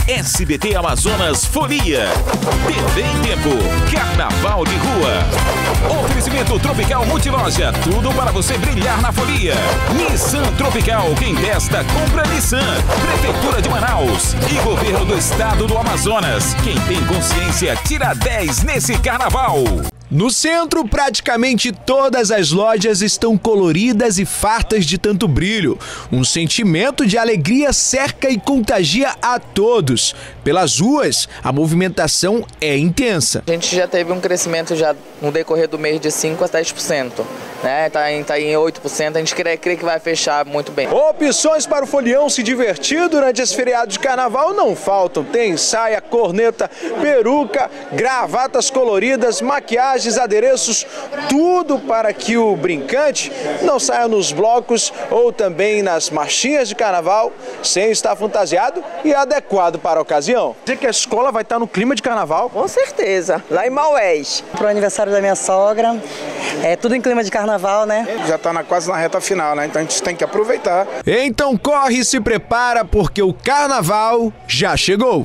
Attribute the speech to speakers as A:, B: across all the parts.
A: SBT Amazonas Folia. TV em Tempo. Carnaval de Rua. Oferecimento Tropical Multiloja. Tudo para você brilhar na folia. Nissan Tropical. Quem testa, compra Nissan. Prefeitura de Manaus. E Governo do Estado do Amazonas. Quem tem consciência, tira 10 nesse carnaval.
B: No centro, praticamente todas as lojas estão coloridas e fartas de tanto brilho. Um sentimento de alegria cerca e contagia a todos. Pelas ruas, a movimentação é intensa.
C: A gente já teve um crescimento já no decorrer do mês de 5% a 10%. Tá em 8%, a gente crê que vai fechar muito bem.
B: Opções para o folião se divertir durante esse feriado de carnaval não faltam. Tem saia, corneta, peruca, gravatas coloridas, maquiagens, adereços, tudo para que o brincante não saia nos blocos ou também nas marchinhas de carnaval sem estar fantasiado e adequado para a ocasião. Dizer que a escola vai estar no clima de carnaval?
C: Com certeza, lá em Maués.
D: Para o aniversário da minha sogra, é tudo em clima de carnaval, né?
E: Já está quase na reta final, né? Então a gente tem que aproveitar.
B: Então corre e se prepara porque o carnaval já chegou.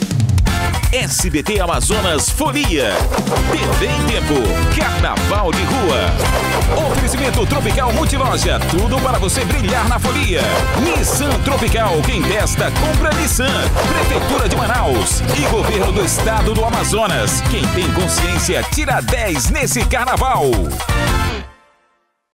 A: SBT Amazonas Folia. TV em Tempo. Carnaval de Rua. Oferecimento Tropical Multiloja. Tudo para você brilhar na folia. Nissan Tropical. Quem testa, compra Nissan. Prefeitura de Manaus. E Governo do Estado do Amazonas. Quem tem consciência, tira 10 nesse carnaval.